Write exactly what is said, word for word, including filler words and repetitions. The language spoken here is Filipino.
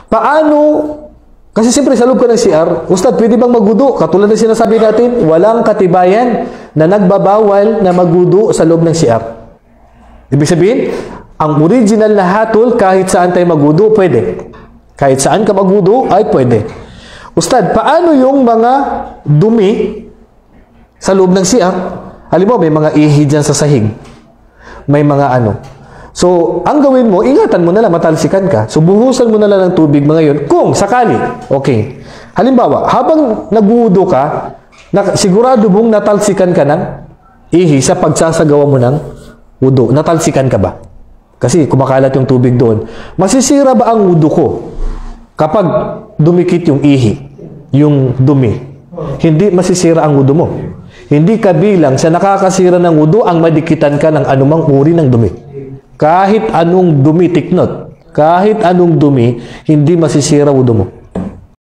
Paano, kasi siyempre sa loob ka ng C R, Ustad, pwede bang magudo? Katulad ng sinasabi natin, walang katibayan na nagbabawal na magudo sa loob ng C R. Ibig sabihin, ang original na hatol, kahit saan tayo magudo, pwede. Kahit saan ka magudo, ay pwede. Ustad, paano yung mga dumi sa loob ng C R? Halimbawa, may mga ihi dyan sa sahig. May mga ano. So, ang gawin mo, ingatan mo na lang, matalsikan ka. So, buhusan mo na lang ng tubig mga yun. Kung sakali, okay. Halimbawa, habang nagudo ka, na, sigurado mong natalsikan ka ng ihi sa pagsasagawa mo ng wudu. Natalsikan ka ba? Kasi kumakalat yung tubig doon. Masisira ba ang wudu ko kapag dumikit yung ihi, yung dumi? Hindi masisira ang wudu mo. Hindi kabilang sa nakakasira ng wudu ang madikitan ka ng anumang uri ng dumi. Kahit anong dumi, tiknot, kahit anong dumi, hindi masisira wudu mo.